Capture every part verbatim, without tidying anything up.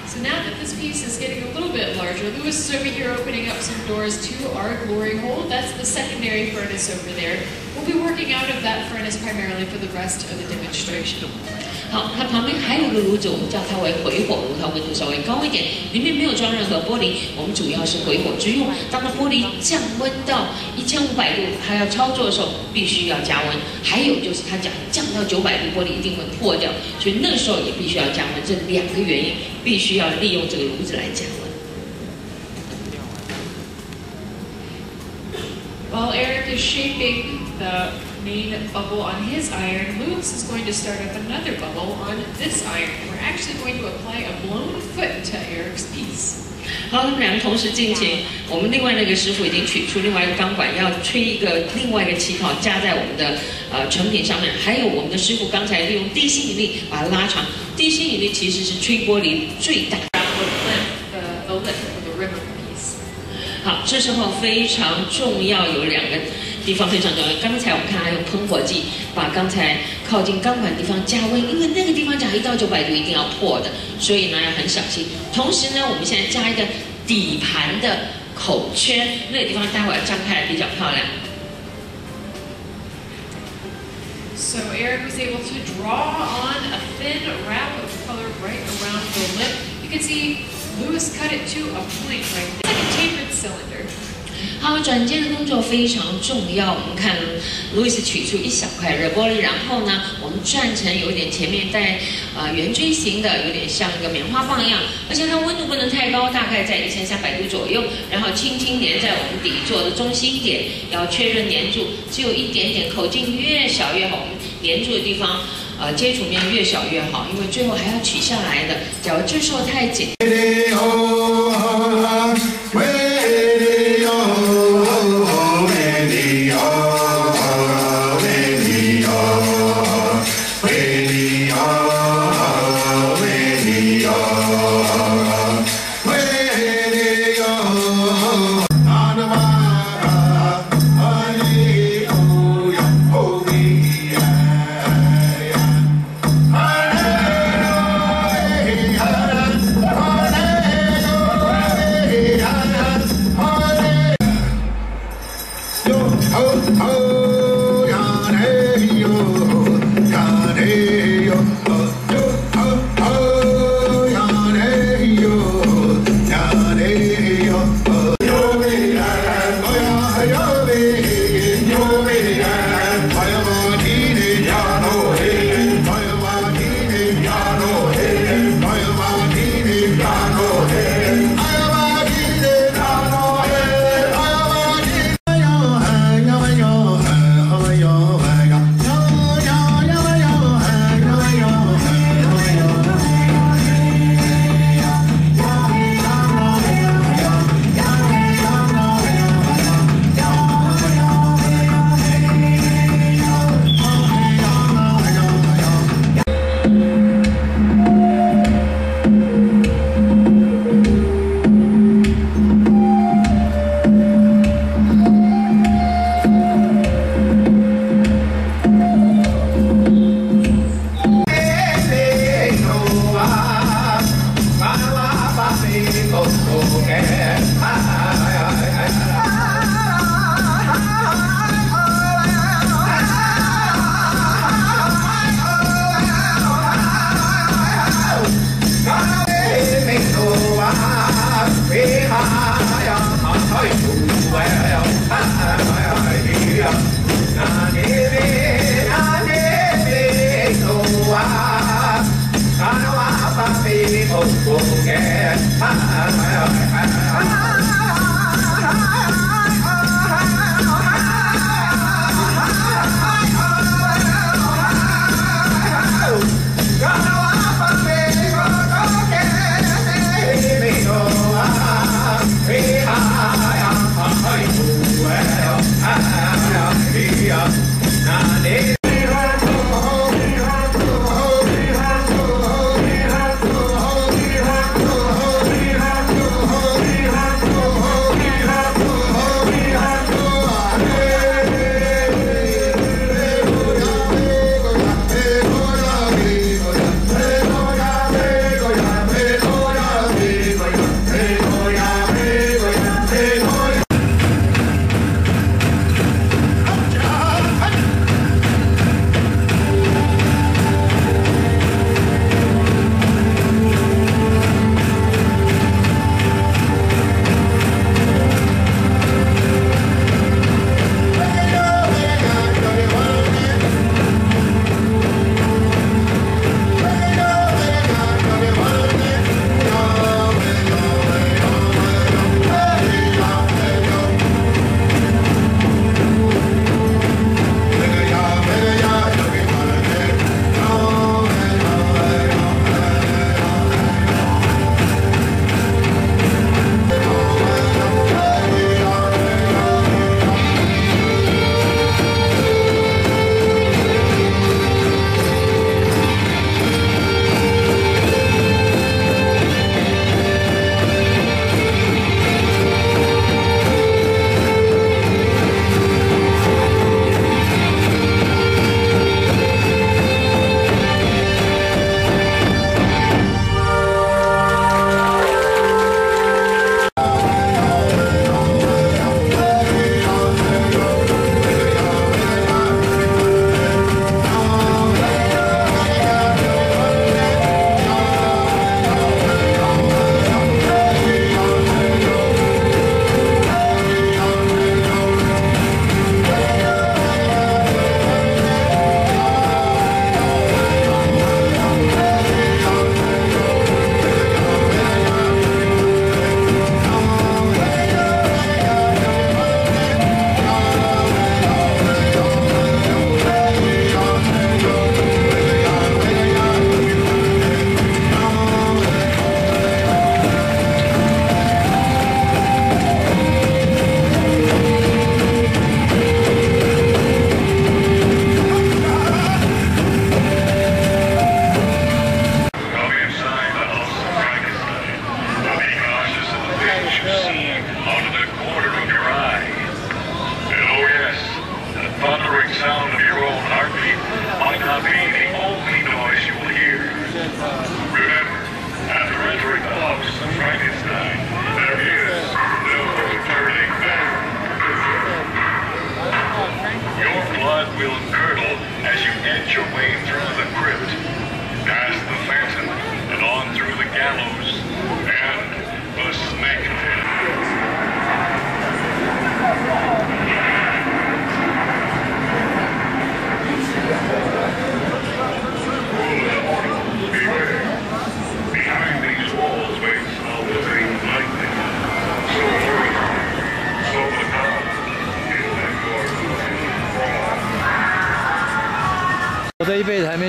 So now that this piece is getting a little bit larger, Lewis is over here opening up some doors to our glory hole. That's the secondary furnace over there. We'll be working out of that furnace primarily for the rest of the demonstration. 好，它旁边还有一个炉子，我们叫它为回火炉，它温度稍微高一点，里面没有装任何玻璃，我们主要是回火之用。当它玻璃降温到一千五百度，它要操作的时候必须要加温。还有就是它讲降到九百度，玻璃一定会破掉，所以那时候也必须要加温。这两个原因必须要利用这个炉子来加温。 While Eric is shaping the main bubble on his iron, Lewis is going to start up another bubble on this iron. We're actually going to apply a blown foot to Eric's piece. 好，他们两个同时进行。我们另外那个师傅已经取出另外一个钢管，要吹一个另外一个气泡加在我们的呃成品上面。还有我们的师傅刚才利用地心引力把它拉长。地心引力其实是吹玻璃最大。 The the lip of the rim of the piece. 好，这时候非常重要，有两个地方非常重要。刚才我们看他用喷火剂把刚才靠近钢管地方加温，因为那个地方讲一到九百度一定要破的，所以呢要很小心。同时呢，我们现在加一个底盘的口圈，那个地方待会儿张开来比较漂亮。 So Eric was able to draw on a thin wrap of color right around the lip. You can see Lewis cut it to a point right there. It's like a tapered cylinder. 好，转接的工作非常重要。我们看路易斯取出一小块热玻璃，然后呢，我们转成有点前面带呃圆锥形的，有点像一个棉花棒一样。而且它温度不能太高，大概在一千三百度左右。然后轻轻粘在我们底座的中心点，要确认粘住，只有一点点，口径越小越好。我们粘住的地方，呃，接触面越小越好，因为最后还要取下来的。假如这时候太紧。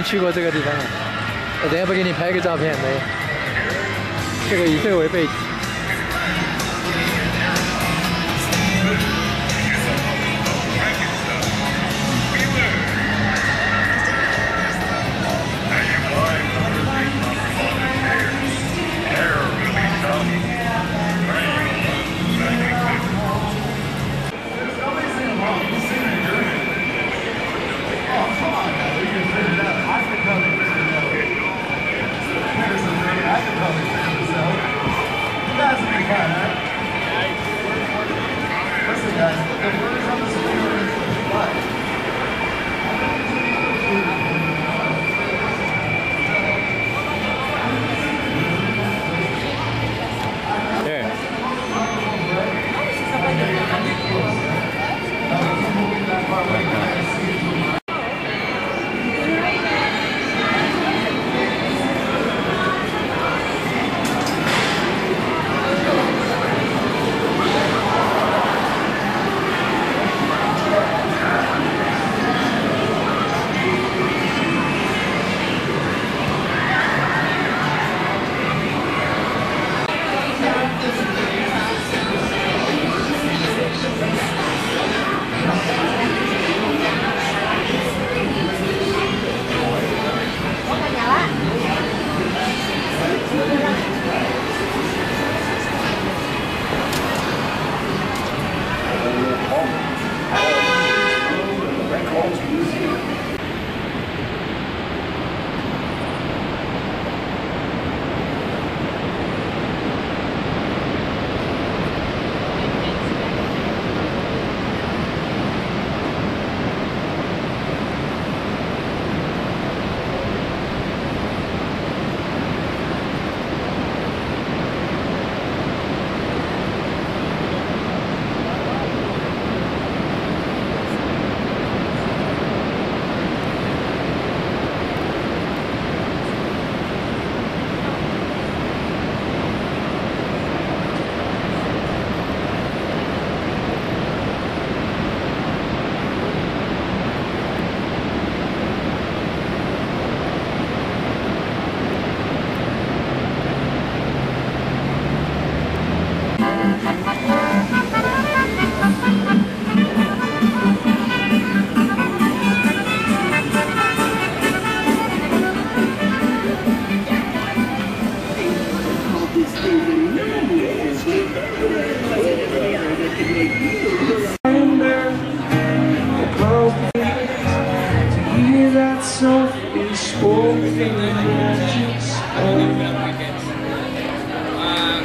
去过这个地方啊。我等下不给你拍个照片没？这个以这个为背景。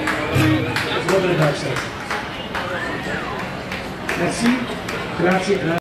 Merci, grazie.